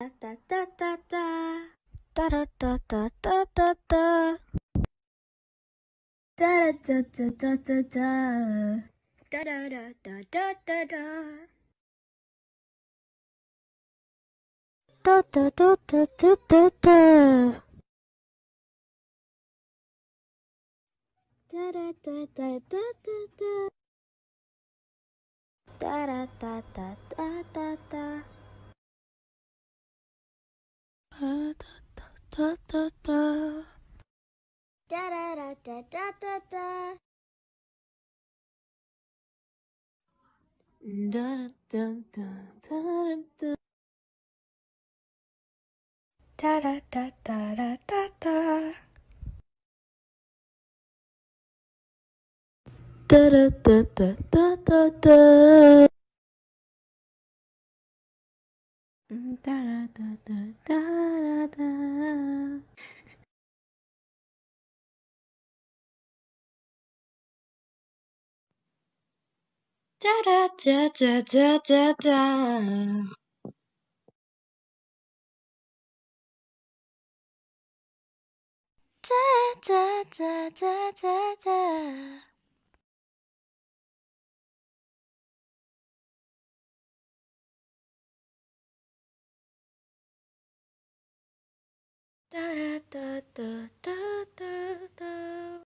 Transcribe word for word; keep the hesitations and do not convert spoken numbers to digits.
哒哒哒哒哒哒哒哒哒哒哒。哒哒哒哒哒哒哒哒哒哒哒哒哒。哒哒哒哒哒哒哒。哒哒哒哒哒哒哒。哒哒哒哒哒哒哒。哒哒哒哒哒。哒哒哒哒哒哒哒。哒哒哒哒哒。哒哒哒哒哒哒哒。哒哒哒哒哒哒哒。嗯，哒哒哒哒哒哒哒。哒哒哒哒哒哒哒。哒哒哒哒哒哒。哒哒哒哒哒哒哒。